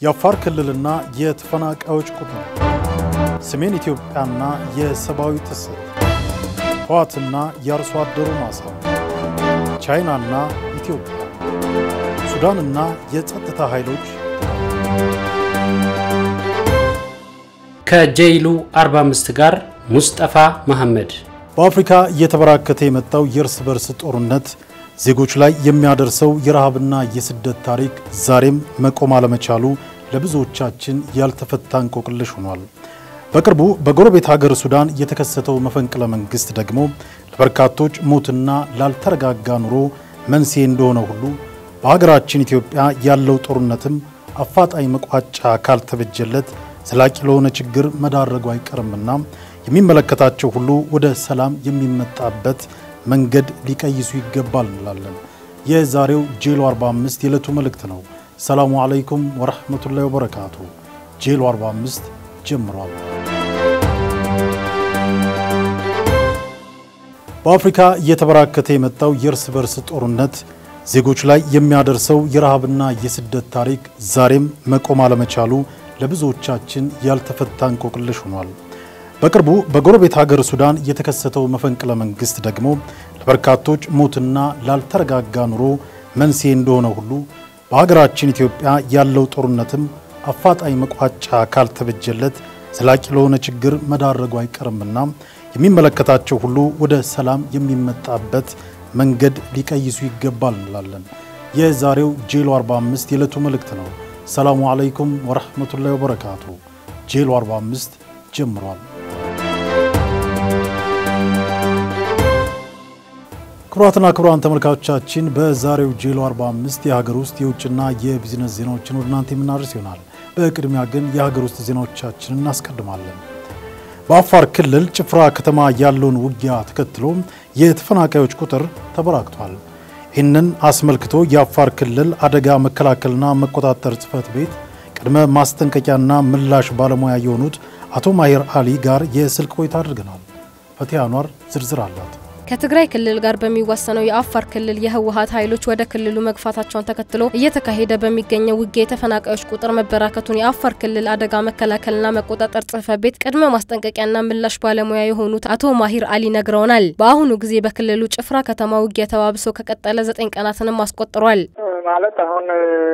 የአፋር ክልልና የተፈናቃዮች ቁጥር ሰሜን ኢትዮጵያና የሰብአዊ ጥሰት ህወሓትና የአርሶ አደሩ ማሳ ቻይናና ኢትዮጵያ ሱዳንና የጸጥታ ኃይሎች ከጄይሉ 45 ጋር ሙስጠፋ መሐመድ በአፍሪካ እየተበራከተ የመጣው የእርስ በርስ ጦርነት ዜጎች ላይ የሚያደርሰው የረሃብና የስደት ታሪክ ዛሬም መቆም አለመቻሉ ለብዙዎቻችን ያልተፈታ እንቆቅልሽ ሆኗል። በቅርቡ በጎረቤት ሀገር ሱዳን የተከሰተው መፈንቅለ መንግስት ደግሞ ለበርካቶች ሞትና ላልተረጋጋ ኑሮ መንስኤ እንደሆነ ሁሉ በሀገራችን ኢትዮጵያ ያለው ጦርነትም አፋጣኝ መቋጫ ካልተበጀለት ዘላቂ ለሆነ ችግር መዳረጉ አይቀርምና የሚመለከታቸው ሁሉ ወደ ሰላም የሚመጣበት መንገድ ሊቀይሱ ይገባል እንላለን። የዛሬው ጄሎ 45 የዕለቱ መልእክት ነው። ሰላሙ አለይኩም ወራህመቱላሂ ወበረካቱ። ጄሎ 45 ጀምሯል። በአፍሪካ እየተበራከተ የመጣው የእርስ በርስ ጦርነት ዜጎች ላይ የሚያደርሰው የረሃብና የስደት ታሪክ ዛሬም መቆም አለመቻሉ ለብዙዎቻችን ያልተፈታ እንቆቅልሽ ሆኗል። በቅርቡ በጎረቤት ሀገር ሱዳን የተከሰተው መፈንቅለ መንግስት ደግሞ ለበርካቶች ሞትና ላልተረጋጋ ኑሮ መንስኤ እንደሆነ ሁሉ በሀገራችን ኢትዮጵያ ያለው ጦርነትም አፋጣኝ መቋጫ ካልተበጀለት ዘላቂ ለሆነ ችግር መዳረጉ አይቀርምና የሚመለከታቸው ሁሉ ወደ ሰላም የሚመጣበት መንገድ ሊቀይሱ ይገባል እንላለን። የዛሬው ጄሎ 45 የዕለቱ መልእክት ነው። ሰላሙ አለይኩም ወራህመቱላሂ ወበረካቱ። ጄሎ 45 ጀምሯል። ክቡራትና ክቡራን ተመልካቾቻችን በዛሬው ጄሎ 45 የሀገር ውስጥ የውጭና የቢዝነስ ዜናዎችን ወደ እናንተ የምናደርስ ይሆናል። በቅድሚያ ግን የሀገር ውስጥ ዜናዎቻችንን እናስቀድማለን። በአፋር ክልል ጭፍራ ከተማ ያለውን ውጊያ ተከትሎ የተፈናቃዮች ቁጥር ተበራክቷል። ይህንን አስመልክቶ የአፋር ክልል አደጋ መከላከልና መቆጣጠር ጽሕፈት ቤት ቅድመ ማስጠንቀቂያና ምላሽ ባለሙያ የሆኑት አቶ ማሂር አሊ ጋር የስልክ ቆይታ አድርገናል። ፈቲያ አንዋር ዝርዝር አላት። ከትግራይ ክልል ጋር በሚዋሰነው የአፋር ክልል የህወሓት ኃይሎች ወደ ክልሉ መግፋታቸውን ተከትሎ እየተካሄደ በሚገኘው ውጊያ የተፈናቃዮች ቁጥር መበራከቱን የአፋር ክልል አደጋ መከላከልና መቆጣጠር ጽሕፈት ቤት ቅድመ ማስጠንቀቂያና ምላሽ ባለሙያ የሆኑት አቶ ማሂር አሊ ነግረውናል። በአሁኑ ጊዜ በክልሉ ጭፍራ ከተማ ውጊያ ተባብሶ ከቀጠለ 9 ቀናትንም አስቆጥሯል። ማለት አሁን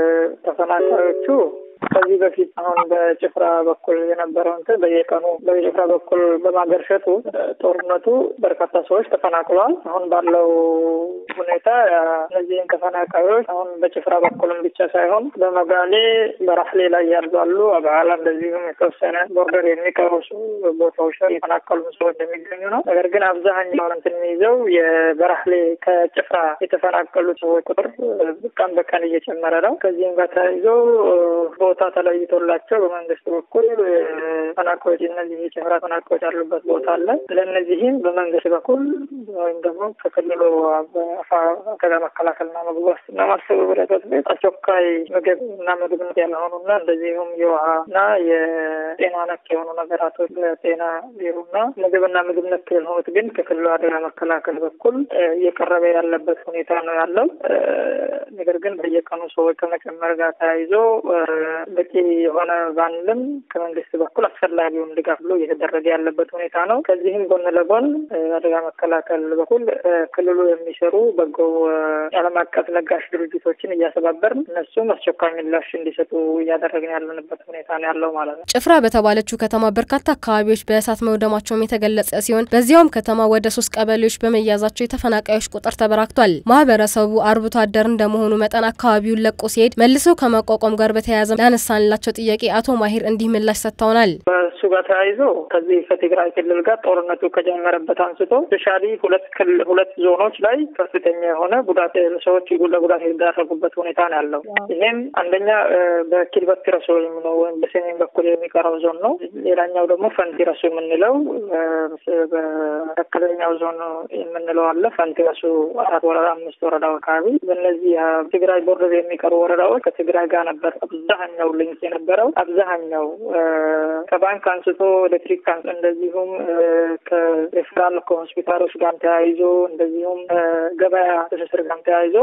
ተፈናቃዮቹ ከዚህ በፊት አሁን በጭፍራ በኩል የነበረው በየቀኑ በጭፍራ በኩል በማገርሸቱ ጦርነቱ በርካታ ሰዎች ተፈናቅለዋል። አሁን ባለው ሁኔታ እነዚህን ተፈናቃዮች አሁን በጭፍራ በኩልም ብቻ ሳይሆን በመጋሌ በራህሌ ላይ ያሉ አባላ እንደዚሁም የተወሰነ ቦርደር የሚቀርሱ ቦታዎች ላይ የተፈናቀሉ ሰዎች እንደሚገኙ ነው። ነገር ግን አብዛኛውን የሚይዘው የበራህሌ ከጭፍራ የተፈናቀሉ ሰዎች ቁጥር ቀን በቀን እየጨመረ ነው። ከዚህም ጋር ተያይዞ ቦታ ተለይቶላቸው በመንግስት በኩል ተፈናቃዮች እነዚህ የጭፍራ ተፈናቃዮች ያሉበት ቦታ አለ። ለእነዚህም በመንግስት በኩል ወይም ደግሞ ከክልሉ አደጋ መከላከልና ምግብ ዋስትና ማስተባበሪያ ጽሕፈት ቤት አስቸኳይ ምግብና ምግብነት ያልሆኑና እንደዚሁም የውሃና የጤና ነክ የሆኑ ነገራቶች ለጤና ቢሮና ምግብና ምግብ ነክ የሆኑት ግን ከክልሉ አደጋ መከላከል በኩል እየቀረበ ያለበት ሁኔታ ነው ያለው። ነገር ግን በየቀኑ ሰዎች ከመጨመር ጋር ተያይዞ በቂ የሆነ ባንድም ከመንግስት በኩል አስፈላጊውን ድጋፍ ብሎ እየተደረገ ያለበት ሁኔታ ነው። ከዚህም ጎን ለጎን አደጋ መከላከል በኩል ክልሉ የሚሰሩ በጎ ዓለም አቀፍ ለጋሽ ድርጅቶችን እያስተባበርን እነሱም አስቸኳይ ምላሽ እንዲሰጡ እያደረግን ያለንበት ሁኔታ ነው ያለው ማለት ነው። ጭፍራ በተባለችው ከተማ በርካታ አካባቢዎች በእሳት መውደማቸውም የተገለጸ ሲሆን በዚያውም ከተማ ወደ 3 ቀበሌዎች በመያዛቸው የተፈናቃዮች ቁጥር ተበራክቷል። ማህበረሰቡ አርብቶ አደር እንደመሆኑ መጠን አካባቢውን ለቆ ሲሄድ መልሶ ከመቋቋም ጋር በተያያዘ ያነሳንላቸው ጥያቄ አቶ ማሂር እንዲህ ምላሽ ሰጥተውናል። በሱ ጋር ተያይዞ ከዚህ ከትግራይ ክልል ጋር ጦርነቱ ከጀመረበት አንስቶ ስፔሻሊ ሁለት ዞኖች ላይ ከፍተኛ የሆነ ጉዳት ሰዎች ለጉዳት የተዳረጉበት ሁኔታ ነው ያለው። ይሄም አንደኛ በኪልበት ረሶ የሚለው ወይም በሰሜን በኩል የሚቀረው ዞን ነው። ሌላኛው ደግሞ ፈንቲ ረሶ የምንለው በመካከለኛው ዞን የምንለው አለ። ፈንቲ ረሶ 4 ወረዳ 5 ወረዳዎች አካባቢ በእነዚህ ትግራይ ቦርደር የሚቀሩ ወረዳዎች ከትግራይ ጋር ነበር አብዛኛው አብዛኛው ሊንክ የነበረው አብዛኛው ከባንክ አንስቶ ኤሌክትሪክ እንደዚሁም ከሬፈራል ከሆስፒታሎች ጋር ተያይዞ እንደዚሁም ገበያ ትስስር ጋር ተያይዞ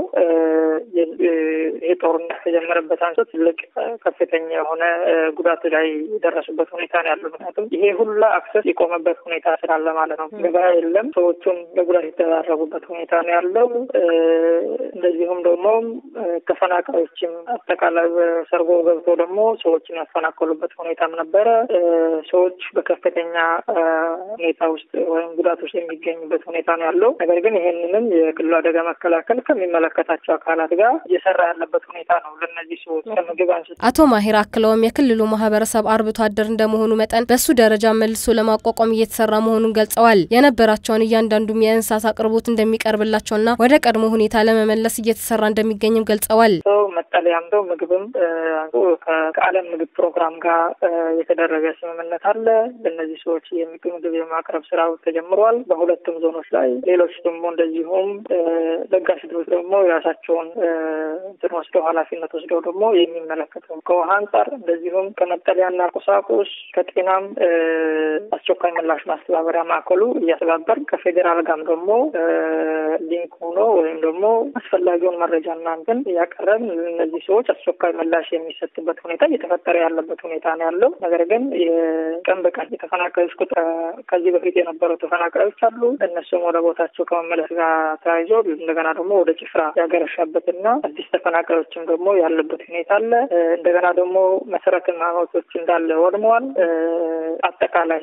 የጦርነት ተጀመረበት አንስቶ ትልቅ ከፍተኛ የሆነ ጉዳት ላይ የደረሰበት ሁኔታ ነው ያለው። ምክንያቱም ይሄ ሁሉ አክሰስ የቆመበት ሁኔታ ስላለ ማለት ነው። ገበያ የለም፣ ሰዎቹም ለጉዳት የተዳረጉበት ሁኔታ ነው ያለው። እንደዚሁም ደግሞ ተፈናቃዮችም አጠቃላይ ሰርጎ ገብቶ ደግሞ ሰዎችን ያፈናቀሉበት ሁኔታም ነበረ። ሰዎች በከፍተኛ ሁኔታ ውስጥ ወይም ጉዳት ውስጥ የሚገኙበት ሁኔታ ነው ያለው። ነገር ግን ይሄንንም የክልሉ አደጋ መከላከል ከሚመለከታቸው አካላት ጋር እየሰራ ያለበት ሁኔታ ነው። ለነዚህ ሰዎች ከምግብ አንስቶ አቶ ማሂር አክለውም የክልሉ ማህበረሰብ አርብቶ አደር እንደመሆኑ መጠን በሱ ደረጃ መልሶ ለማቋቋም እየተሰራ መሆኑን ገልጸዋል። የነበራቸውን እያንዳንዱም የእንስሳት አቅርቦት እንደሚቀርብላቸውና ወደ ቀድሞ ሁኔታ ለመመለስ እየተሰራ እንደሚገኝም ገልጸዋል። መጠለያም ነው ምግብም ከዓለም ምግብ ፕሮግራም ጋር የተደረገ ስምምነት አለ። ለነዚህ ሰዎች ምግብ የማቅረብ ስራው ተጀምሯል በሁለቱም ዞኖች ላይ። ሌሎች ደግሞ እንደዚሁም ለጋሽ ድርጅቶች ደግሞ የራሳቸውን ወስደው ኃላፊነት ወስደው ደግሞ የሚመለከተው ከውሃ አንጻር እንደዚሁም ከመጠለያና ቁሳቁስ ከጤናም አስቸኳይ ምላሽ ማስተባበሪያ ማዕከሉ እያስተባበር ከፌዴራል ጋርም ደግሞ ሊንክ ሆኖ ወይም ደግሞ አስፈላጊውን መረጃና እንትን ያቀረብ እነዚህ ሰዎች አስቸኳይ ምላሽ የሚሰጥበት ሁኔታ እየተፈጠረ ያለበት ሁኔታ ነው ያለው። ነገር ግን የቀን በቀን የተፈናቃዮች ቁጥር ከዚህ በፊት የነበሩ ተፈናቃዮች አሉ። እነሱም ወደ ቦታቸው ከመመለስ ጋር ተያይዞ እንደገና ደግሞ ወደ ጭፍራ ያገረሻበትና አዲስ ተፈናቃዮችም ደግሞ ያለበት ሁኔታ አለ። እንደገና ደግሞ መሰረተ ልማቶች እንዳለ ወድመዋል። አጠቃላይ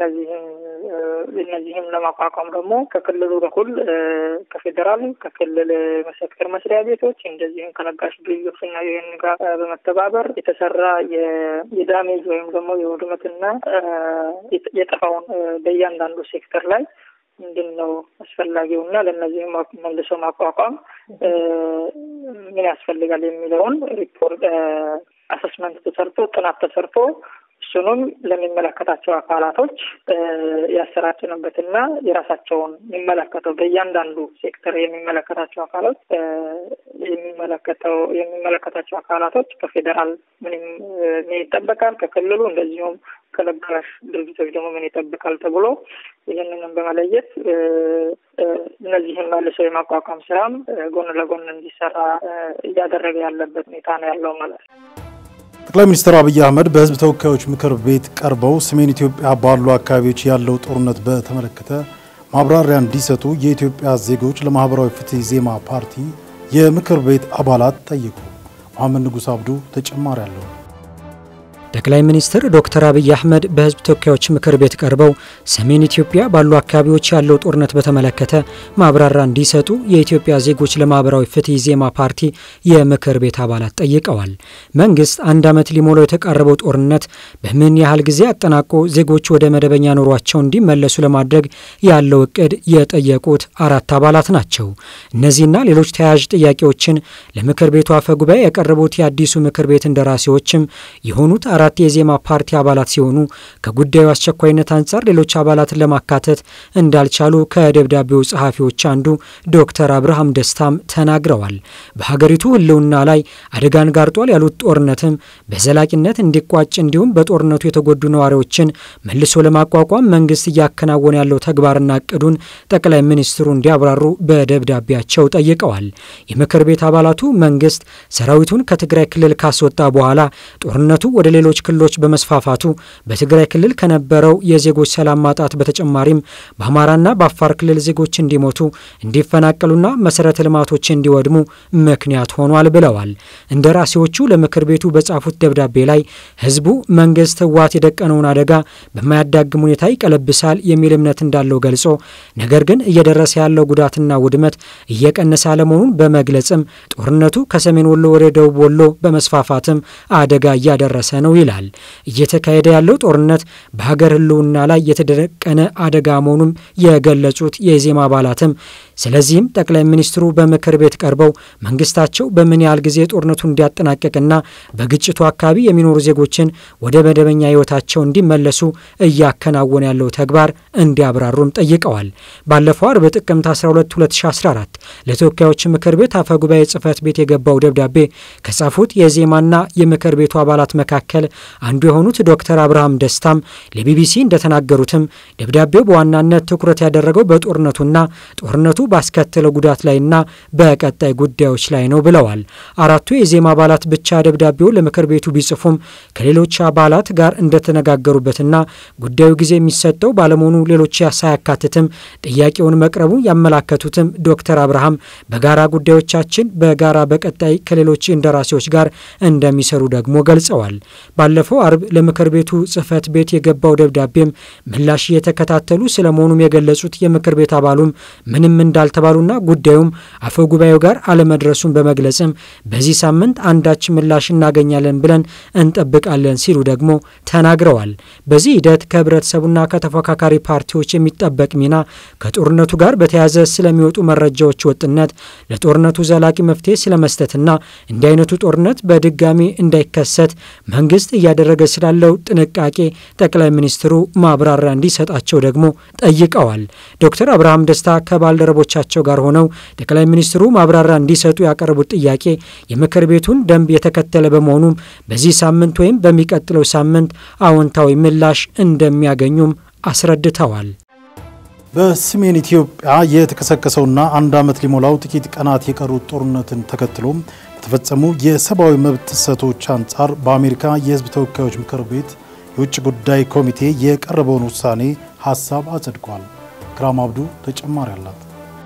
የነዚህም ለማቋቋም ደግሞ ከክልሉ በኩል ከፌዴራል ከክልል መሰከር መስሪያ ቤቶች እንደዚህም ከለጋሽ ድርጅቶችና የዩኤን ጋር በመተባበር የተሰራ የዳሜጅ ወይም ደግሞ የውድመትና የጠፋውን በእያንዳንዱ ሴክተር ላይ ምንድነው አስፈላጊውና ለነዚህም መልሶ ማቋቋም ምን ያስፈልጋል የሚለውን ሪፖርት አሰስመንት ተሰርቶ ጥናት ተሰርቶ እሱንም ለሚመለከታቸው አካላቶች ያሰራጭንበትና የራሳቸውን የሚመለከተው በእያንዳንዱ ሴክተር የሚመለከታቸው አካላት የሚመለከታቸው አካላቶች ከፌዴራል ምን ይጠበቃል፣ ከክልሉ እንደዚሁም ከለጋሽ ድርጅቶች ደግሞ ምን ይጠበቃል ተብሎ ይህንንም በመለየት እነዚህን መልሶ የማቋቋም ስራም ጎን ለጎን እንዲሰራ እያደረገ ያለበት ሁኔታ ነው ያለው ማለት ነው። ጠቅላይ ሚኒስትር አብይ አህመድ በህዝብ ተወካዮች ምክር ቤት ቀርበው ሰሜን ኢትዮጵያ ባሉ አካባቢዎች ያለው ጦርነት በተመለከተ ማብራሪያ እንዲሰጡ የኢትዮጵያ ዜጎች ለማህበራዊ ፍትህ ዜማ ፓርቲ የምክር ቤት አባላት ጠየቁ። መሐመድ ንጉስ አብዱ ተጨማሪ አለው። ጠቅላይ ሚኒስትር ዶክተር አብይ አህመድ በህዝብ ተወካዮች ምክር ቤት ቀርበው ሰሜን ኢትዮጵያ ባሉ አካባቢዎች ያለው ጦርነት በተመለከተ ማብራሪያ እንዲሰጡ የኢትዮጵያ ዜጎች ለማህበራዊ ፍትህ ዜማ ፓርቲ የምክር ቤት አባላት ጠይቀዋል። መንግስት አንድ ዓመት ሊሞላው የተቃረበው ጦርነት በምን ያህል ጊዜ አጠናቆ ዜጎች ወደ መደበኛ ኑሯቸው እንዲመለሱ ለማድረግ ያለው እቅድ የጠየቁት አራት አባላት ናቸው። እነዚህና ሌሎች ተያያዥ ጥያቄዎችን ለምክር ቤቱ አፈ ጉባኤ ያቀረቡት የአዲሱ ምክር ቤት እንደራሴዎችም የሆኑት አራት የዜማ ፓርቲ አባላት ሲሆኑ ከጉዳዩ አስቸኳይነት አንፃር ሌሎች አባላትን ለማካተት እንዳልቻሉ ከደብዳቤው ጸሐፊዎች አንዱ ዶክተር አብርሃም ደስታም ተናግረዋል። በሀገሪቱ ህልውና ላይ አደጋን ጋርጧል ያሉት ጦርነትም በዘላቂነት እንዲቋጭ እንዲሁም በጦርነቱ የተጎዱ ነዋሪዎችን መልሶ ለማቋቋም መንግስት እያከናወነ ያለው ተግባርና እቅዱን ጠቅላይ ሚኒስትሩ እንዲያብራሩ በደብዳቤያቸው ጠይቀዋል። የምክር ቤት አባላቱ መንግስት ሰራዊቱን ከትግራይ ክልል ካስወጣ በኋላ ጦርነቱ ወደ ሌሎች ክልሎች በመስፋፋቱ በትግራይ ክልል ከነበረው የዜጎች ሰላም ማጣት በተጨማሪም በአማራና በአፋር ክልል ዜጎች እንዲሞቱ እንዲፈናቀሉና መሰረተ ልማቶች እንዲወድሙ ምክንያት ሆኗል ብለዋል። እንደራሴዎቹ ለምክር ቤቱ በጻፉት ደብዳቤ ላይ ህዝቡ መንግስት ህወሓት የደቀነውን አደጋ በማያዳግም ሁኔታ ይቀለብሳል የሚል እምነት እንዳለው ገልጾ ነገር ግን እየደረሰ ያለው ጉዳትና ውድመት እየቀነሰ አለመሆኑን በመግለጽም ጦርነቱ ከሰሜን ወሎ ወደ ደቡብ ወሎ በመስፋፋትም አደጋ እያደረሰ ነው ይላል። እየተካሄደ ያለው ጦርነት በሀገር ህልውና ላይ የተደቀነ አደጋ መሆኑን የገለጹት የዜማ አባላትም ስለዚህም ጠቅላይ ሚኒስትሩ በምክር ቤት ቀርበው መንግስታቸው በምን ያህል ጊዜ ጦርነቱን እንዲያጠናቀቅና በግጭቱ አካባቢ የሚኖሩ ዜጎችን ወደ መደበኛ ህይወታቸው እንዲመለሱ እያከናወነ ያለው ተግባር እንዲያብራሩም ጠይቀዋል። ባለፈው አርብ ጥቅምት 12 2014 ለተወካዮች ምክር ቤት አፈ ጉባኤ ጽህፈት ቤት የገባው ደብዳቤ ከጻፉት የዜማና የምክር ቤቱ አባላት መካከል አንዱ የሆኑት ዶክተር አብርሃም ደስታም ለቢቢሲ እንደተናገሩትም ደብዳቤው በዋናነት ትኩረት ያደረገው በጦርነቱና ጦርነቱ ባስከተለው ጉዳት ላይና በቀጣይ ጉዳዮች ላይ ነው ብለዋል። አራቱ የዜማ አባላት ብቻ ደብዳቤው ለምክር ቤቱ ቢጽፉም ከሌሎች አባላት ጋር እንደተነጋገሩበትና ጉዳዩ ጊዜ የሚሰጠው ባለመሆኑ ሌሎች ሳያካትትም ጥያቄውን መቅረቡ ያመላከቱትም ዶክተር አብርሃም በጋራ ጉዳዮቻችን በጋራ በቀጣይ ከሌሎች እንደራሴዎች ጋር እንደሚሰሩ ደግሞ ገልጸዋል። ባለፈው አርብ ለምክር ቤቱ ጽህፈት ቤት የገባው ደብዳቤም ምላሽ እየተከታተሉ ስለመሆኑም የገለጹት የምክር ቤት አባሉም ምንም እንዳልተባሉና ጉዳዩም አፈ ጉባኤው ጋር አለመድረሱን በመግለጽም በዚህ ሳምንት አንዳች ምላሽ እናገኛለን ብለን እንጠብቃለን ሲሉ ደግሞ ተናግረዋል። በዚህ ሂደት ከህብረተሰቡና ከተፎካካሪ ፓርቲዎች የሚጠበቅ ሚና ከጦርነቱ ጋር በተያያዘ ስለሚወጡ መረጃዎች ወጥነት ለጦርነቱ ዘላቂ መፍትሄ ስለመስጠትና እንዲህ አይነቱ ጦርነት በድጋሚ እንዳይከሰት መንግስት እያደረገ ስላለው ጥንቃቄ ጠቅላይ ሚኒስትሩ ማብራሪያ እንዲሰጣቸው ደግሞ ጠይቀዋል። ዶክተር አብርሃም ደስታ ከባልደረቦቻቸው ጋር ሆነው ጠቅላይ ሚኒስትሩ ማብራሪያ እንዲሰጡ ያቀረቡት ጥያቄ የምክር ቤቱን ደንብ የተከተለ በመሆኑም በዚህ ሳምንት ወይም በሚቀጥለው ሳምንት አዎንታዊ ምላሽ እንደሚያገኙም አስረድተዋል። በሰሜን ኢትዮጵያ የተከሰከሰውና አንድ ዓመት ሊሞላው ጥቂት ቀናት የቀሩት ጦርነትን ተከትሎ የተፈጸሙ የሰብአዊ መብት ጥሰቶች አንጻር በአሜሪካ የህዝብ ተወካዮች ምክር ቤት የውጭ ጉዳይ ኮሚቴ የቀረበውን ውሳኔ ሐሳብ አጽድቋል። ክራም አብዱ ተጨማሪ አላት።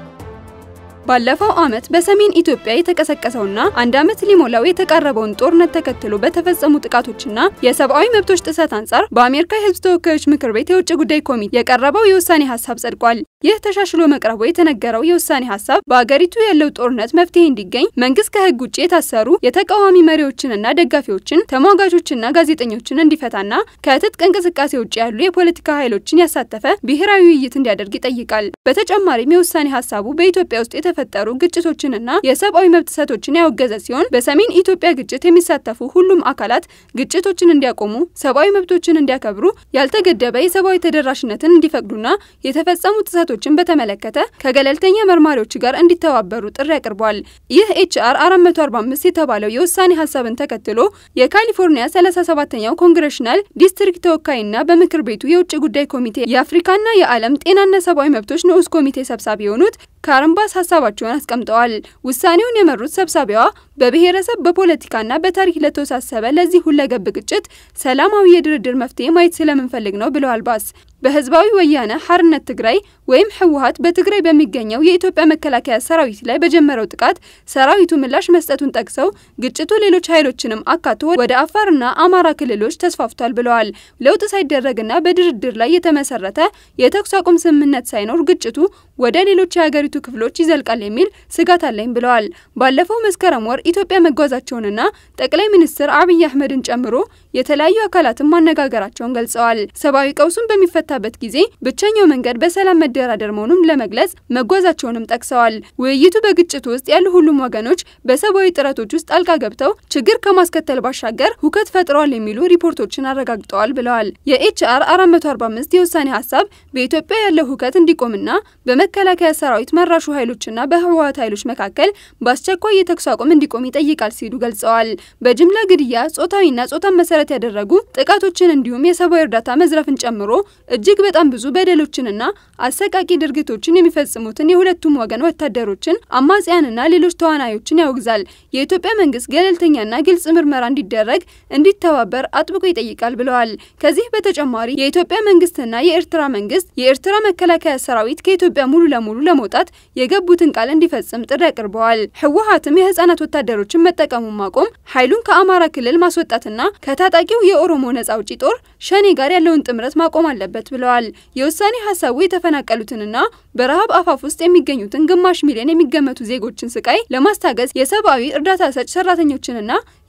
ባለፈው ዓመት በሰሜን ኢትዮጵያ የተቀሰቀሰውና አንድ ዓመት ሊሞላው የተቃረበውን ጦርነት ተከትሎ በተፈጸሙ ጥቃቶችና የሰብአዊ መብቶች ጥሰት አንጻር በአሜሪካ የህዝብ ተወካዮች ምክር ቤት የውጭ ጉዳይ ኮሚቴ የቀረበው የውሳኔ ሐሳብ ጸድቋል። ይህ ተሻሽሎ መቅረቡ የተነገረው የውሳኔ ሐሳብ በአገሪቱ ያለው ጦርነት መፍትሄ እንዲገኝ መንግስት ከህግ ውጪ የታሰሩ የተቃዋሚ መሪዎችንና ደጋፊዎችን፣ ተሟጋቾችና ጋዜጠኞችን እንዲፈታና ከትጥቅ እንቅስቃሴ ውጪ ያሉ የፖለቲካ ኃይሎችን ያሳተፈ ብሔራዊ ውይይት እንዲያደርግ ይጠይቃል። በተጨማሪም የውሳኔ ሐሳቡ በኢትዮጵያ ውስጥ የተፈጠሩ ግጭቶችንና የሰብአዊ መብት ጥሰቶችን ያወገዘ ሲሆን በሰሜን ኢትዮጵያ ግጭት የሚሳተፉ ሁሉም አካላት ግጭቶችን እንዲያቆሙ፣ ሰብአዊ መብቶችን እንዲያከብሩ፣ ያልተገደበ የሰብአዊ ተደራሽነትን እንዲፈቅዱና የተፈጸሙ ጥሰቶችን በተመለከተ ከገለልተኛ መርማሪዎች ጋር እንዲተባበሩ ጥሪ አቅርቧል። ይህ HR 445 የተባለው የውሳኔ ሐሳብን ተከትሎ የካሊፎርኒያ 37ኛው ኮንግሬሽናል ዲስትሪክት ተወካይና በምክር ቤቱ የውጭ ጉዳይ ኮሚቴ የአፍሪካና የዓለም ጤናና ሰብአዊ መብቶች ንዑስ ኮሚቴ ሰብሳቢ የሆኑት ካረን ባስ ሐሳባቸውን አስቀምጠዋል። ውሳኔውን የመሩት ሰብሳቢዋ በብሔረሰብ በፖለቲካና በታሪክ ለተወሳሰበ ለዚህ ሁለገብ ግጭት ሰላማዊ የድርድር መፍትሄ ማየት ስለምንፈልግ ነው ብለዋል ባስ። በህዝባዊ ወያነ ሓርነት ትግራይ ወይም ህወሓት በትግራይ በሚገኘው የኢትዮጵያ መከላከያ ሰራዊት ላይ በጀመረው ጥቃት ሰራዊቱ ምላሽ መስጠቱን ጠቅሰው ግጭቱ ሌሎች ኃይሎችንም አካቶ ወደ አፋርና አማራ ክልሎች ተስፋፍቷል ብለዋል። ለውጥ ሳይደረግና በድርድር ላይ የተመሰረተ የተኩስ አቁም ስምምነት ሳይኖር ግጭቱ ወደ ሌሎች የሀገሪቱ ክፍሎች ይዘልቃል የሚል ስጋት አለኝ ብለዋል። ባለፈው መስከረም ወር ኢትዮጵያ መጓዛቸውንና ጠቅላይ ሚኒስትር አብይ አህመድን ጨምሮ የተለያዩ አካላትን ማነጋገራቸውን ገልጸዋል። ሰብአዊ ቀውሱን በሚፈታበት ጊዜ ብቸኛው መንገድ በሰላም መደራደር መሆኑን ለመግለጽ መጓዛቸውንም ጠቅሰዋል። ውይይቱ በግጭቱ ውስጥ ያሉ ሁሉም ወገኖች በሰብአዊ ጥረቶች ውስጥ ጣልቃ ገብተው ችግር ከማስከተል ባሻገር ሁከት ፈጥረዋል የሚሉ ሪፖርቶችን አረጋግጠዋል ብለዋል። የኤችአር 445 የውሳኔ ሐሳብ በኢትዮጵያ ያለው ሁከት እንዲቆምና በመከላከያ ሰራዊት መራሹ ኃይሎችና በህወሓት ኃይሎች መካከል በአስቸኳይ የተኩስ አቁም እንዲቆም ይጠይቃል ሲሉ ገልጸዋል። በጅምላ ግድያ፣ ጾታዊና ጾታን መሰረት ያደረጉ ጥቃቶችን እንዲሁም የሰብአዊ እርዳታ መዝረፍን ጨምሮ እጅግ በጣም ብዙ በደሎችንና አሰቃቂ ድርጊቶችን የሚፈጽሙትን የሁለቱም ወገን ወታደሮችን፣ አማጽያንና ሌሎች ተዋናዮችን ያወግዛል። የኢትዮጵያ መንግስት ገለልተኛና ግልጽ ምርመራ እንዲደረግ እንዲተባበር አጥብቆ ይጠይቃል ብለዋል። ከዚህ በተጨማሪ የኢትዮጵያ መንግስትና የኤርትራ መንግስት የኤርትራ መከላከያ ሰራዊት ከኢትዮጵያ ሙሉ ለሙሉ ለመውጣት የገቡትን ቃል እንዲፈጽም ጥሪ አቅርበዋል። ህወሓትም የህፃናት ወታደሮችን መጠቀሙን ማቆም፣ ኃይሉን ከአማራ ክልል ማስወጣትና ከታጣቂው የኦሮሞ ነጻ አውጪ ጦር ሸኔ ጋር ያለውን ጥምረት ማቆም አለበት ብለዋል። የውሳኔ ሐሳቡ የተፈናቀሉትንና በረሃብ አፋፍ ውስጥ የሚገኙትን ግማሽ ሚሊዮን የሚገመቱ ዜጎችን ስቃይ ለማስታገስ የሰብአዊ እርዳታ ሰጭ ሰራተኞችንና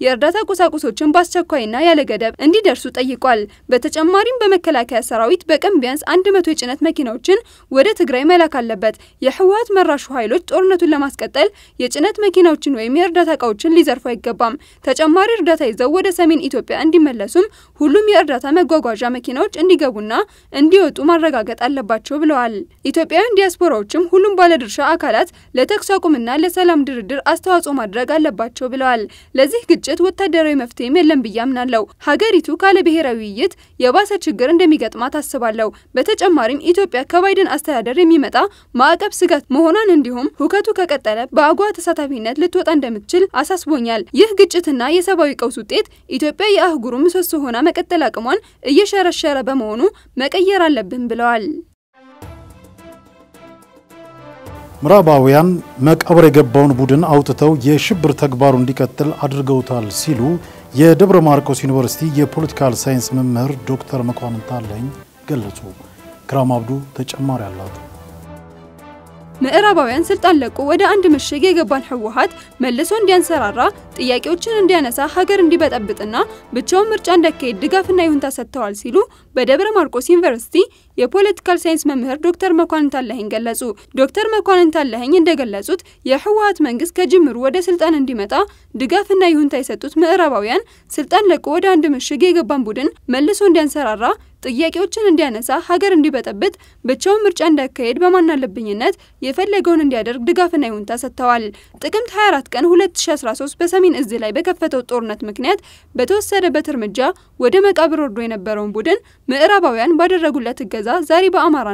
የእርዳታ ቁሳቁሶችን በአስቸኳይና ያለ ገደብ እንዲደርሱ ጠይቋል። በተጨማሪም በመከላከያ ሰራዊት በቀን ቢያንስ 100 የጭነት መኪናዎችን ወደ ትግራይ መላክ አለበት። የህወሓት መራሹ ኃይሎች ጦርነቱን ለማስቀጠል የጭነት መኪናዎችን ወይም የእርዳታ እቃዎችን ሊዘርፉ አይገባም። ተጨማሪ እርዳታ ይዘው ወደ ሰሜን ኢትዮጵያ እንዲመለሱም ሁሉም የእርዳታ መጓጓዣ መኪናዎች እንዲገቡና እንዲወጡ ማረጋገጥ አለባቸው ብለዋል። ኢትዮጵያውያን ዲያስፖራዎችም ሁሉም ባለድርሻ አካላት ለተኩስ አቁምና ለሰላም ድርድር አስተዋጽኦ ማድረግ አለባቸው ብለዋል። ለዚህ ግጭት ወታደራዊ መፍትሄ የለም ብዬ አምናለሁ። ሀገሪቱ ካለ ብሔራዊ ውይይት የባሰ ችግር እንደሚገጥማት አስባለሁ። በተጨማሪም ኢትዮጵያ ከባይደን አስተዳደር የሚመጣ ማዕቀብ ስጋት መሆኗን እንዲሁም ሁከቱ ከቀጠለ በአጓ ተሳታፊነት ልትወጣ እንደምትችል አሳስቦኛል። ይህ ግጭትና የሰብአዊ ቀውስ ውጤት ኢትዮጵያ የአህጉሩ ምሰሶ ሆና መቀጠል አቅሟን እየሸረሸረ በመሆኑ መቀየር አለብን ብለዋል። ምዕራባውያን መቃብር የገባውን ቡድን አውጥተው የሽብር ተግባሩ እንዲቀጥል አድርገውታል ሲሉ የደብረ ማርቆስ ዩኒቨርሲቲ የፖለቲካል ሳይንስ መምህር ዶክተር መኳንንት አለኝ ገለጹ። ክራም አብዱ ተጨማሪ አላት። ምዕራባውያን ስልጣን ለቆ ወደ አንድ ምሽግ የገባን ህወሓት መልሶ እንዲያንሰራራ ጥያቄዎችን እንዲያነሳ ሀገር እንዲበጠብጥና ብቻውን ምርጫ እንዳካሄድ ድጋፍና ይሁንታ ሰጥተዋል ሲሉ በደብረ ማርቆስ ዩኒቨርሲቲ የፖለቲካል ሳይንስ መምህር ዶክተር መኳንንት አለኝ ገለጹ። ዶክተር መኳንንት አለኝ እንደገለጹት የህወሓት መንግስት ከጅምሩ ወደ ስልጣን እንዲመጣ ድጋፍና ይሁንታ የሰጡት ምዕራባውያን ስልጣን ለቆ ወደ አንድ ምሽግ የገባን ቡድን መልሶ እንዲያንሰራራ ጥያቄዎችን እንዲያነሳ ሀገር እንዲበጠብጥ ብቻውን ምርጫ እንዳካሄድ በማናለብኝነት የፈለገውን እንዲያደርግ ድጋፍና ይሁንታ ሰጥተዋል። ጥቅምት 24 ቀን 2013 በሰሜን እዝ ላይ በከፈተው ጦርነት ምክንያት በተወሰደበት እርምጃ ወደ መቃብር ወርዶ የነበረውን ቡድን ምዕራባውያን ባደረጉለት እገዛ ዛሬ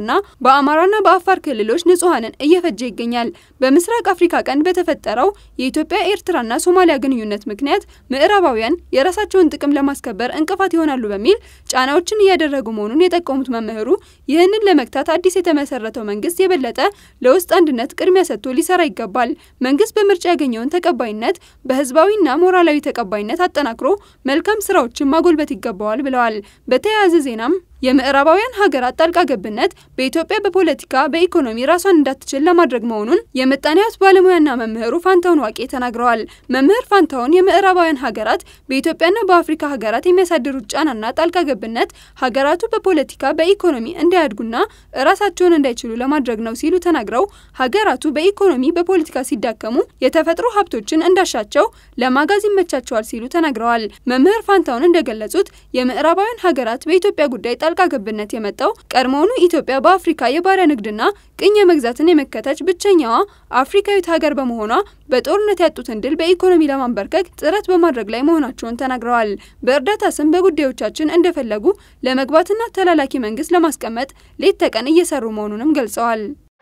በአማራና በአፋር ክልሎች ንጹሃንን እየፈጀ ይገኛል። በምስራቅ አፍሪካ ቀንድ በተፈጠረው የኢትዮጵያ ኤርትራና ሶማሊያ ግንኙነት ምክንያት ምዕራባውያን የራሳቸውን ጥቅም ለማስከበር እንቅፋት ይሆናሉ በሚል ጫናዎችን እያደረጉ መሆኑን የጠቆሙት መምህሩ ይህንን ለመክታት አዲስ የተመሰረተው መንግስት የበለጠ ለውስጥ አንድነት ቅድሚያ ሰጥቶ ሊሰራ ይገባል። መንግስት በምርጫ ያገኘውን ተቀባይነት በህዝባዊና ሞራላዊ ተቀባይነት አጠናክሮ መልካም ስራዎችን ማጎልበት ይገባዋል ብለዋል። በተያያዘ ዜናም የምዕራባውያን ሀገራት ጣልቃ ገብነት በኢትዮጵያ በፖለቲካ በኢኮኖሚ ራሷን እንዳትችል ለማድረግ መሆኑን የምጣኔ ሀብት ባለሙያና መምህሩ ፋንታውን ዋቄ ተናግረዋል። መምህር ፋንታውን የምዕራባውያን ሀገራት በኢትዮጵያና በአፍሪካ ሀገራት የሚያሳድሩት ጫናና ጣልቃ ገብነት ሀገራቱ በፖለቲካ በኢኮኖሚ እንዳያድጉና ራሳቸውን እንዳይችሉ ለማድረግ ነው ሲሉ ተናግረው ሀገራቱ በኢኮኖሚ በፖለቲካ ሲዳከሙ የተፈጥሮ ሀብቶችን እንዳሻቸው ለማጋዝ ይመቻቸዋል ሲሉ ተናግረዋል። መምህር ፋንታውን እንደገለጹት የምዕራባውያን ሀገራት በኢትዮጵያ ጉዳይ ጣልቃ ገብነት የመጣው ቀድሞውኑ ኢትዮጵያ በአፍሪካ የባሪያ ንግድና ቅኝ መግዛትን የመከተች ብቸኛዋ አፍሪካዊት ሀገር በመሆኗ በጦርነት ያጡትን ድል በኢኮኖሚ ለማንበርከክ ጥረት በማድረግ ላይ መሆናቸውን ተናግረዋል። በእርዳታ ስም በጉዳዮቻችን እንደፈለጉ ለመግባትና ተላላኪ መንግስት ለማስቀመጥ ሌት ተቀን እየሰሩ መሆኑንም ገልጸዋል።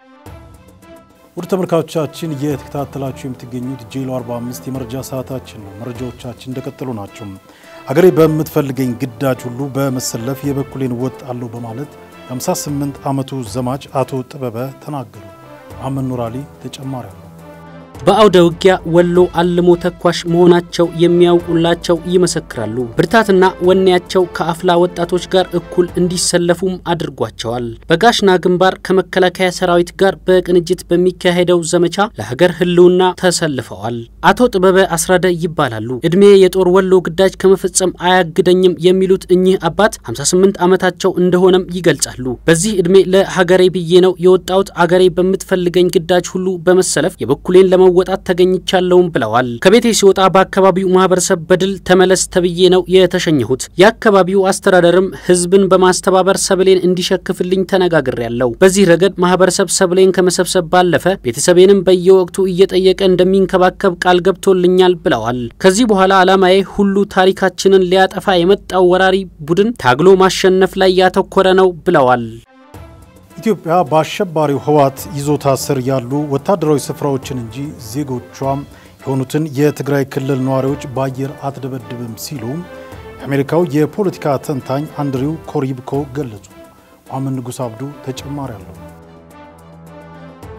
ውድ ተመልካቾቻችን እየተከታተላችሁ የምትገኙት ጄሎ 45 የመረጃ ሰዓታችን ነው። መረጃዎቻችን እንደቀጠሉ ናቸው። ሀገሬ በምትፈልገኝ ግዳጅ ሁሉ በመሰለፍ የበኩሌን ወጣለሁ በማለት 58 ዓመቱ ዘማች አቶ ጥበበ ተናገሩ። አመን ኑር አሊ ተጨማሪ አለው። በአውደ ውጊያ ወሎ አልሞ ተኳሽ መሆናቸው የሚያውቁላቸው ይመሰክራሉ። ብርታትና ወኔያቸው ከአፍላ ወጣቶች ጋር እኩል እንዲሰለፉም አድርጓቸዋል። በጋሽና ግንባር ከመከላከያ ሰራዊት ጋር በቅንጅት በሚካሄደው ዘመቻ ለሀገር ህልውና ተሰልፈዋል። አቶ ጥበበ አስራደ ይባላሉ። እድሜ የጦር ወሎ ግዳጅ ከመፈጸም አያግደኝም የሚሉት እኚህ አባት 58 ዓመታቸው እንደሆነም ይገልጻሉ። በዚህ እድሜ ለሀገሬ ብዬ ነው የወጣሁት። አገሬ በምትፈልገኝ ግዳጅ ሁሉ በመሰለፍ የበኩሌን ወጣት ተገኝቻለሁም ብለዋል። ከቤቴ ሲወጣ በአካባቢው ማህበረሰብ በድል ተመለስ ተብዬ ነው የተሸኘሁት። የአካባቢው አስተዳደርም ህዝብን በማስተባበር ሰብሌን እንዲሸክፍልኝ ተነጋግሬያለሁ። በዚህ ረገድ ማህበረሰብ ሰብሌን ከመሰብሰብ ባለፈ ቤተሰቤንም በየወቅቱ እየጠየቀ እንደሚንከባከብ ቃል ገብቶልኛል ብለዋል። ከዚህ በኋላ ዓላማዬ ሁሉ ታሪካችንን ሊያጠፋ የመጣው ወራሪ ቡድን ታግሎ ማሸነፍ ላይ ያተኮረ ነው ብለዋል። ኢትዮጵያ በአሸባሪው ህወሓት ይዞታ ስር ያሉ ወታደራዊ ስፍራዎችን እንጂ ዜጎቿም የሆኑትን የትግራይ ክልል ነዋሪዎች በአየር አትደበድብም ሲሉ የአሜሪካው የፖለቲካ ተንታኝ አንድሪው ኮሪብኮ ገለጹ። መሐመድ ንጉስ አብዱ ተጨማሪ አለው።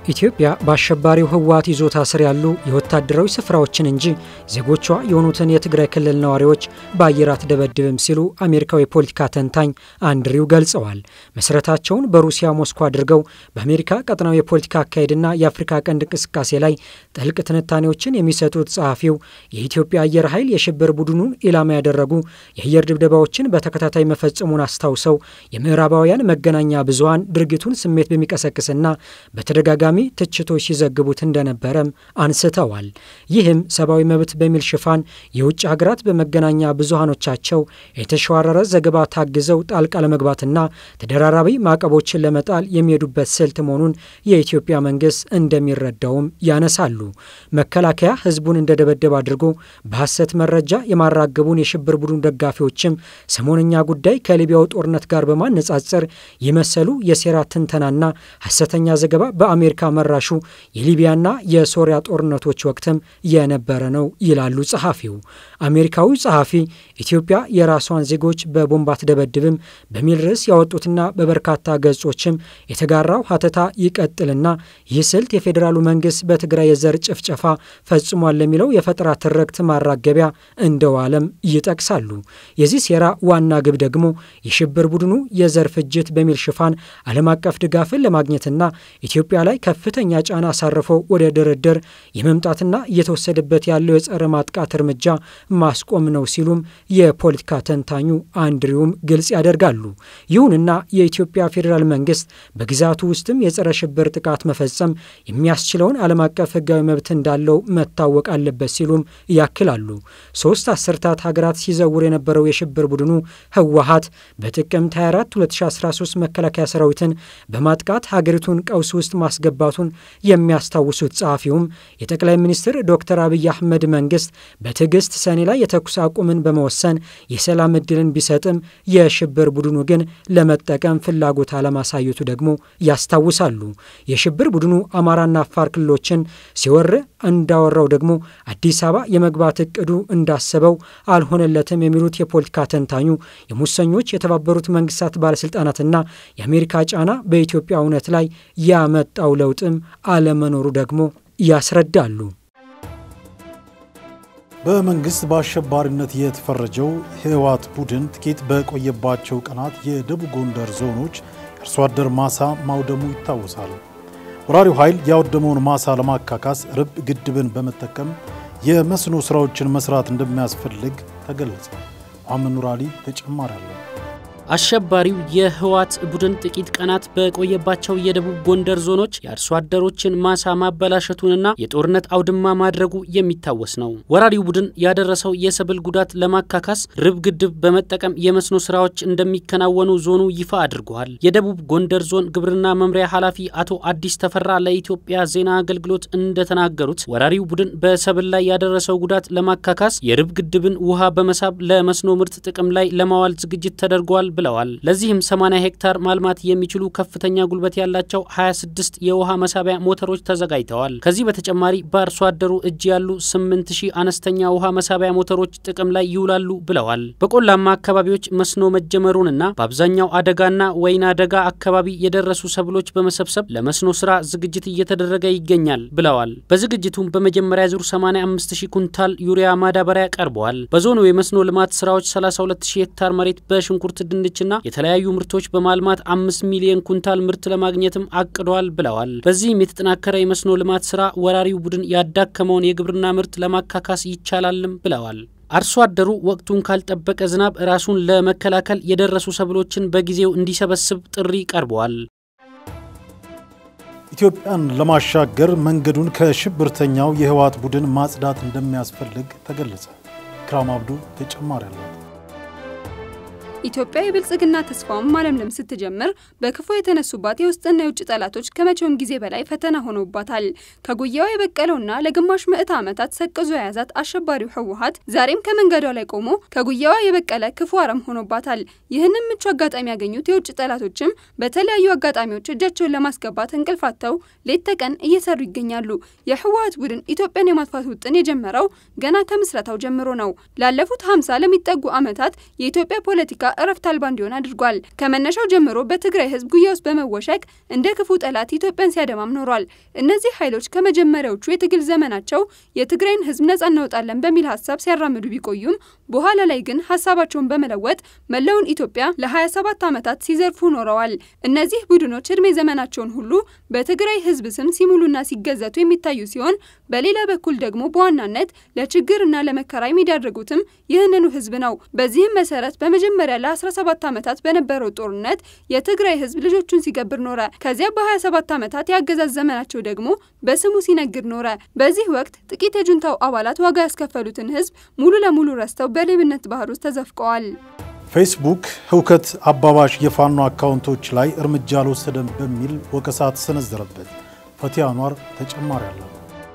ኢትዮጵያ በአሸባሪው ህወሓት ይዞታ ስር ያሉ የወታደራዊ ስፍራዎችን እንጂ ዜጎቿ የሆኑትን የትግራይ ክልል ነዋሪዎች በአየር አትደበድብም ሲሉ አሜሪካዊ የፖለቲካ ተንታኝ አንድሪው ገልጸዋል። መሰረታቸውን በሩሲያ ሞስኮ አድርገው በአሜሪካ ቀጠናዊ የፖለቲካ አካሄድና የአፍሪካ ቀንድ እንቅስቃሴ ላይ ጥልቅ ትንታኔዎችን የሚሰጡት ጸሐፊው የኢትዮጵያ አየር ኃይል የሽብር ቡድኑን ኢላማ ያደረጉ የአየር ድብደባዎችን በተከታታይ መፈጸሙን አስታውሰው የምዕራባውያን መገናኛ ብዙሃን ድርጊቱን ስሜት በሚቀሰቅስና በተደጋጋሚ ትችቶች ሲዘግቡት እንደነበረም አንስተዋል። ይህም ሰብአዊ መብት በሚል ሽፋን የውጭ ሀገራት በመገናኛ ብዙሃኖቻቸው የተሸዋረረ ዘገባ ታግዘው ጣልቃ ለመግባትና ተደራራቢ ማዕቀቦችን ለመጣል የሚሄዱበት ስልት መሆኑን የኢትዮጵያ መንግስት እንደሚረዳውም ያነሳሉ። መከላከያ ህዝቡን እንደደበደበ አድርጎ በሐሰት መረጃ የማራገቡን የሽብር ቡድኑ ደጋፊዎችም ሰሞነኛ ጉዳይ ከሊቢያው ጦርነት ጋር በማነጻጸር የመሰሉ የሴራ ትንተናና ሐሰተኛ ዘገባ በአሜሪካ መራሹ የሊቢያና የሶሪያ ጦርነቶች ወቅትም የነበረ ነው ይላሉ ጸሐፊው። አሜሪካዊው ጸሐፊ ኢትዮጵያ የራሷን ዜጎች በቦምብ አትደበድብም በሚል ርዕስ ያወጡትና በበርካታ ገጾችም የተጋራው ሀተታ ይቀጥልና ይህ ስልት የፌዴራሉ መንግስት በትግራይ የዘር ጭፍጨፋ ፈጽሟል ለሚለው የፈጠራ ትርክት ማራገቢያ እንደዋለም ይጠቅሳሉ። የዚህ ሴራ ዋና ግብ ደግሞ የሽብር ቡድኑ የዘር ፍጅት በሚል ሽፋን ዓለም አቀፍ ድጋፍን ለማግኘትና ኢትዮጵያ ላይ ከፍተኛ ጫና አሳርፈው ወደ ድርድር የመምጣትና እየተወሰደበት ያለው የጸረ ማጥቃት እርምጃ ማስቆም ነው ሲሉም የፖለቲካ ተንታኙ አንድሪውም ግልጽ ያደርጋሉ። ይሁንና የኢትዮጵያ ፌዴራል መንግስት በግዛቱ ውስጥም የጸረ ሽብር ጥቃት መፈጸም የሚያስችለውን ዓለም አቀፍ ህጋዊ መብት እንዳለው መታወቅ አለበት ሲሉም ያክላሉ። 3 አስርታት ሀገራት ሲዘውር የነበረው የሽብር ቡድኑ ህወሓት በጥቅምት 24 2013 መከላከያ ሰራዊትን በማጥቃት ሀገሪቱን ቀውስ ውስጥ ማስገባቱን የሚያስታውሱት ጸሐፊውም የጠቅላይ ሚኒስትር ዶክተር አብይ አህመድ መንግስት በትዕግስት ሰኔ ላይ የተኩስ አቁምን በመወሰን የሰላም እድልን ቢሰጥም የሽብር ቡድኑ ግን ለመጠቀም ፍላጎት አለማሳየቱ ደግሞ ያስታውሳሉ። የሽብር ቡድኑ አማራና አፋር ክልሎችን ሲወር እንዳወራው ደግሞ አዲስ አበባ የመግባት እቅዱ እንዳሰበው አልሆነለትም የሚሉት የፖለቲካ ተንታኙ የሙሰኞች የተባበሩት መንግስታት ባለስልጣናትና የአሜሪካ ጫና በኢትዮጵያ እውነት ላይ ያመጣው ለውጥም አለመኖሩ ደግሞ ያስረዳሉ። በመንግስት በአሸባሪነት የተፈረጀው ህወሓት ቡድን ጥቂት በቆየባቸው ቀናት የደቡብ ጎንደር ዞኖች አርሶ አደር ማሳ ማውደሙ ይታወሳል። ወራሪው ኃይል ያወደመውን ማሳ ለማካካስ ርብ ግድብን በመጠቀም የመስኖ ስራዎችን መስራት እንደሚያስፈልግ ተገለጸ። መሐመድ ኑር አሊ ተጨማሪ አለው። አሸባሪው የህወሓት ቡድን ጥቂት ቀናት በቆየባቸው የደቡብ ጎንደር ዞኖች የአርሶ አደሮችን ማሳ ማበላሸቱንና የጦርነት አውድማ ማድረጉ የሚታወስ ነው። ወራሪው ቡድን ያደረሰው የሰብል ጉዳት ለማካካስ ርብ ግድብ በመጠቀም የመስኖ ስራዎች እንደሚከናወኑ ዞኑ ይፋ አድርጓል። የደቡብ ጎንደር ዞን ግብርና መምሪያ ኃላፊ አቶ አዲስ ተፈራ ለኢትዮጵያ ዜና አገልግሎት እንደተናገሩት ወራሪው ቡድን በሰብል ላይ ያደረሰው ጉዳት ለማካካስ የርብ ግድብን ውሃ በመሳብ ለመስኖ ምርት ጥቅም ላይ ለማዋል ዝግጅት ተደርጓል ብለዋል። ለዚህም 80 ሄክታር ማልማት የሚችሉ ከፍተኛ ጉልበት ያላቸው 26 የውሃ መሳቢያ ሞተሮች ተዘጋጅተዋል። ከዚህ በተጨማሪ በአርሶ አደሩ እጅ ያሉ 8000 አነስተኛ ውሃ መሳቢያ ሞተሮች ጥቅም ላይ ይውላሉ ብለዋል። በቆላማ አካባቢዎች መስኖ መጀመሩንና በአብዛኛው አደጋና ወይና አደጋ አካባቢ የደረሱ ሰብሎች በመሰብሰብ ለመስኖ ስራ ዝግጅት እየተደረገ ይገኛል ብለዋል። በዝግጅቱም በመጀመሪያ ዙር 85000 ኩንታል ዩሪያ ማዳበሪያ ቀርበዋል። በዞኑ የመስኖ ልማት ስራዎች 32000 ሄክታር መሬት በሽንኩርት ድንችና የተለያዩ ምርቶች በማልማት 5 ሚሊዮን ኩንታል ምርት ለማግኘትም አቅደዋል ብለዋል። በዚህም የተጠናከረ የመስኖ ልማት ስራ ወራሪው ቡድን ያዳከመውን የግብርና ምርት ለማካካስ ይቻላልም ብለዋል። አርሶ አደሩ ወቅቱን ካልጠበቀ ዝናብ ራሱን ለመከላከል የደረሱ ሰብሎችን በጊዜው እንዲሰበስብ ጥሪ ቀርበዋል። ኢትዮጵያን ለማሻገር መንገዱን ከሽብርተኛው የህወሓት ቡድን ማጽዳት እንደሚያስፈልግ ተገለጸ። ክራም አብዱ ተጨማሪ አለው። ኢትዮጵያ የብልጽግና ተስፋውን ማለምለም ስትጀምር በክፉ የተነሱባት የውስጥና የውጭ ጠላቶች ከመቼውም ጊዜ በላይ ፈተና ሆነውባታል። ከጉያው የበቀለውና ለግማሽ ምዕተ ዓመታት ሰቅዞ የያዛት አሸባሪው ህወሓት ዛሬም ከመንገዷ ላይ ቆሞ ከጉያዋ የበቀለ ክፉ አረም ሆኖባታል። ይህንን ምቹ አጋጣሚ ያገኙት የውጭ ጠላቶችም በተለያዩ አጋጣሚዎች እጃቸውን ለማስገባት እንቅልፋተው ሌት ተቀን እየሰሩ ይገኛሉ። የህወሓት ቡድን ኢትዮጵያን የማጥፋት ውጥን የጀመረው ገና ከምስረታው ጀምሮ ነው። ላለፉት 50 ለሚጠጉ ዓመታት የኢትዮጵያ ፖለቲካ እረፍት አልባ እንዲሆን አድርጓል። ከመነሻው ጀምሮ በትግራይ ህዝብ ጉያ ውስጥ በመወሸቅ እንደ ክፉ ጠላት ኢትዮጵያን ሲያደማም ኖሯል። እነዚህ ኃይሎች ከመጀመሪያዎቹ የትግል ዘመናቸው የትግራይን ህዝብ ነፃ እናወጣለን በሚል ሐሳብ ሲያራምዱ ቢቆዩም በኋላ ላይ ግን ሐሳባቸውን በመለወጥ መላውን ኢትዮጵያ ለ27 ዓመታት ሲዘርፉ ኖረዋል። እነዚህ ቡድኖች እድሜ ዘመናቸውን ሁሉ በትግራይ ህዝብ ስም ሲሙሉና ሲገዘቱ የሚታዩ ሲሆን በሌላ በኩል ደግሞ በዋናነት ለችግርና ለመከራ የሚዳርጉትም ይህንኑ ህዝብ ነው። በዚህም መሰረት በመጀመሪያ ለ17 ዓመታት በነበረው ጦርነት የትግራይ ህዝብ ልጆቹን ሲገብር ኖረ። ከዚያ በ27 ዓመታት ያገዛዝ ዘመናቸው ደግሞ በስሙ ሲነግድ ኖረ። በዚህ ወቅት ጥቂት የጁንታው አባላት ዋጋ ያስከፈሉትን ህዝብ ሙሉ ለሙሉ ረስተው በሌብነት ባህር ውስጥ ተዘፍቀዋል። ፌስቡክ ህውከት አባባሽ የፋኖ አካውንቶች ላይ እርምጃ አልወሰደም በሚል ወቀሳ ተሰነዘረበት። ፈቲያ አንዋር ተጨማሪ አለ።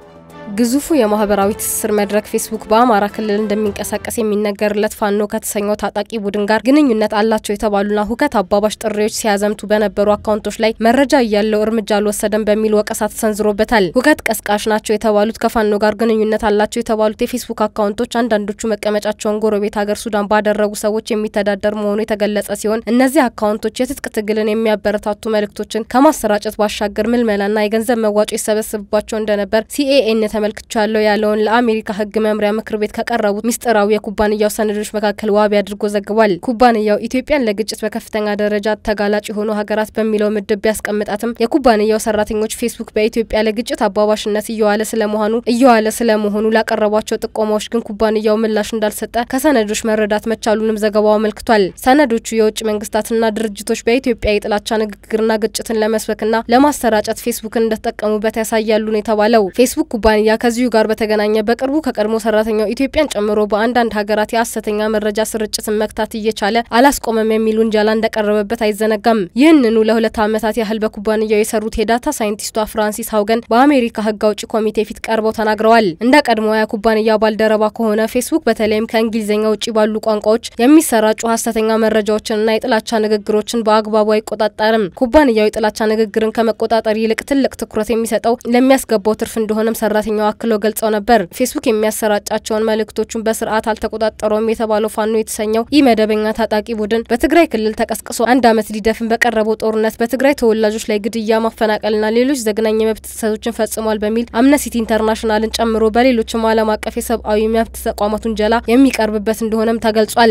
ግዙፉ የማህበራዊ ትስስር መድረክ ፌስቡክ በአማራ ክልል እንደሚንቀሳቀስ የሚነገርለት ፋኖ ከተሰኘው ታጣቂ ቡድን ጋር ግንኙነት አላቸው የተባሉና ሁከት አባባሽ ጥሪዎች ሲያዘምቱ በነበሩ አካውንቶች ላይ መረጃ ያለው እርምጃ አልወሰደም በሚል ወቀሳ ተሰንዝሮበታል። ሁከት ቀስቃሽ ናቸው የተባሉት ከፋኖ ጋር ግንኙነት አላቸው የተባሉት የፌስቡክ አካውንቶች አንዳንዶቹ መቀመጫቸውን ጎረቤት ሀገር ሱዳን ባደረጉ ሰዎች የሚተዳደር መሆኑ የተገለጸ ሲሆን እነዚህ አካውንቶች የትጥቅ ትግልን የሚያበረታቱ መልእክቶችን ከማሰራጨት ባሻገር ምልመላና የገንዘብ መዋጮ ይሰበስብባቸው እንደነበር ሲኤኤን ተመልክቻለሁ ያለውን ለአሜሪካ ህግ መምሪያ ምክር ቤት ከቀረቡት ሚስጥራዊ የኩባንያው ሰነዶች መካከል ዋቢ አድርጎ ዘግቧል። ኩባንያው ኢትዮጵያን ለግጭት በከፍተኛ ደረጃ ተጋላጭ የሆኑ ሀገራት በሚለው ምድብ ቢያስቀምጣትም የኩባንያው ሰራተኞች ፌስቡክ በኢትዮጵያ ለግጭት አባባሽነት እየዋለ ስለመሆኑ ላቀረቧቸው ጥቆማዎች ግን ኩባንያው ምላሽ እንዳልሰጠ ከሰነዶች መረዳት መቻሉንም ዘገባው አመልክቷል። ሰነዶቹ የውጭ መንግስታትና ድርጅቶች በኢትዮጵያ የጥላቻ ንግግርና ግጭትን ለመስበክና ለማሰራጨት ፌስቡክን እንደተጠቀሙበት ያሳያሉ ነው የተባለው። ፌስቡክ ኩባንያ ከዚሁ ጋር በተገናኘ በቅርቡ ከቀድሞ ሰራተኛው ኢትዮጵያን ጨምሮ በአንዳንድ ሀገራት የሐሰተኛ መረጃ ስርጭትን መክታት እየቻለ አላስቆመም የሚል ውንጀላ እንደቀረበበት አይዘነጋም። ይህንኑ ለ2 ዓመታት ያህል በኩባንያው የሰሩት የዳታ ሳይንቲስቷ ፍራንሲስ ሃውገን በአሜሪካ ህግ አውጪ ኮሚቴ ፊት ቀርበው ተናግረዋል። እንደ ቀድሞ የኩባንያ ባልደረባ ከሆነ ፌስቡክ በተለይም ከእንግሊዝኛ ውጪ ባሉ ቋንቋዎች የሚሰራጩ ሐሰተኛ መረጃዎችንና የጥላቻ ንግግሮችን በአግባቡ አይቆጣጠርም። ኩባንያው የጥላቻ ንግግርን ከመቆጣጠር ይልቅ ትልቅ ትኩረት የሚሰጠው ለሚያስገባው ትርፍ እንደሆነም ሰራተኛው አክለው ገልጸው ነበር። ፌስቡክ የሚያሰራጫቸውን መልእክቶችን በስርዓት አልተቆጣጠረውም የተባለው ፋኖ የተሰኘው ኢመደበኛ ታጣቂ ቡድን በትግራይ ክልል ተቀስቅሶ 1 ዓመት ሊደፍን በቀረበው ጦርነት በትግራይ ተወላጆች ላይ ግድያ፣ ማፈናቀልና ሌሎች ዘግናኝ የመብት ጥሰቶችን ፈጽሟል በሚል አምነስቲ ኢንተርናሽናልን ጨምሮ በሌሎችም ዓለም አቀፍ የሰብአዊ መብት ተቋማት ውንጀላ የሚቀርብበት እንደሆነም ተገልጿል።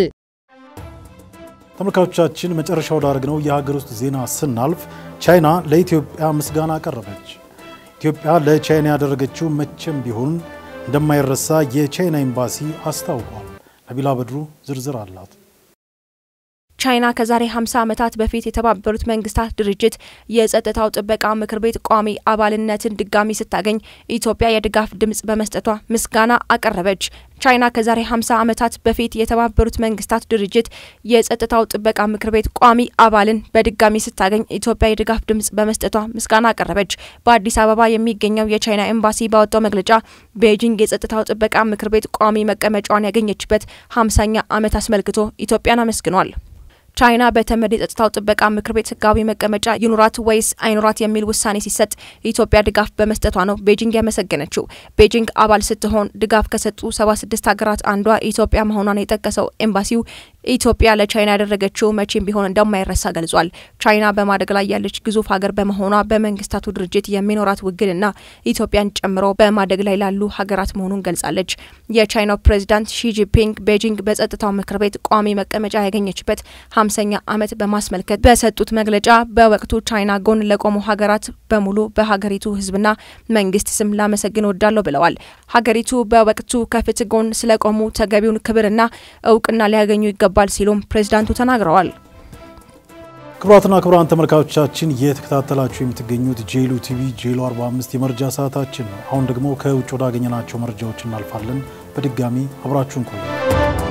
ተመልካቾቻችን መጨረሻው ዳርግነው የሀገር ውስጥ ዜና ስናልፍ ቻይና ለኢትዮጵያ ምስጋና አቀረበች። ኢትዮጵያ ለቻይና ያደረገችው መቼም ቢሆን እንደማይረሳ የቻይና ኤምባሲ አስታውቋል። ነቢላ በድሩ ዝርዝር አላት። ቻይና ከዛሬ 50 ዓመታት በፊት የተባበሩት መንግስታት ድርጅት የጸጥታው ጥበቃ ምክር ቤት ቋሚ አባልነትን ድጋሚ ስታገኝ ኢትዮጵያ የድጋፍ ድምጽ በመስጠቷ ምስጋና አቀረበች። ቻይና ከዛሬ 50 ዓመታት በፊት የተባበሩት መንግስታት ድርጅት የጸጥታው ጥበቃ ምክር ቤት ቋሚ አባልን በድጋሚ ስታገኝ ኢትዮጵያ የድጋፍ ድምጽ በመስጠቷ ምስጋና አቀረበች። በአዲስ አበባ የሚገኘው የቻይና ኤምባሲ ባወጣው መግለጫ ቤጂንግ የጸጥታው ጥበቃ ምክር ቤት ቋሚ መቀመጫዋን ያገኘችበት 50ኛ ዓመት አስመልክቶ ኢትዮጵያን አመስግኗል። ቻይና በተመድ የጸጥታው ጥበቃ ምክር ቤት ህጋዊ መቀመጫ ይኑራት ወይስ አይኑራት የሚል ውሳኔ ሲሰጥ ኢትዮጵያ ድጋፍ በመስጠቷ ነው ቤጂንግ ያመሰገነችው። ቤጂንግ አባል ስትሆን ድጋፍ ከሰጡ 76 ሀገራት አንዷ ኢትዮጵያ መሆኗን የጠቀሰው ኤምባሲው ኢትዮጵያ ለቻይና ያደረገችው መቼም ቢሆን እንደማይረሳ ገልጿል። ቻይና በማደግ ላይ ያለች ግዙፍ ሀገር በመሆኗ በመንግስታቱ ድርጅት የሚኖራት ውግንና ኢትዮጵያን ጨምሮ በማደግ ላይ ላሉ ሀገራት መሆኑን ገልጻለች። የቻይናው ፕሬዝዳንት ሺ ጂንፒንግ ቤጂንግ በጸጥታው ምክር ቤት ቋሚ መቀመጫ ያገኘችበት 50ኛ ዓመት በማስመልከት በሰጡት መግለጫ በወቅቱ ቻይና ጎን ለቆሙ ሀገራት በሙሉ በሀገሪቱ ህዝብና መንግስት ስም ላመሰግን ወዳለው ብለዋል። ሀገሪቱ በወቅቱ ከፍትህ ጎን ስለቆሙ ተገቢውን ክብርና እውቅና ሊያገኙ ይገባል ሲሉም ፕሬዝዳንቱ ተናግረዋል። ክቡራትና ክቡራን ተመልካቾቻችን እየተከታተላችሁ የምትገኙት ጄሉ ቲቪ ጄሉ 45 የመረጃ ሰዓታችን ነው። አሁን ደግሞ ከውጭ ወዳገኘናቸው መረጃዎች እናልፋለን። በድጋሚ አብራችሁን ቆዩ።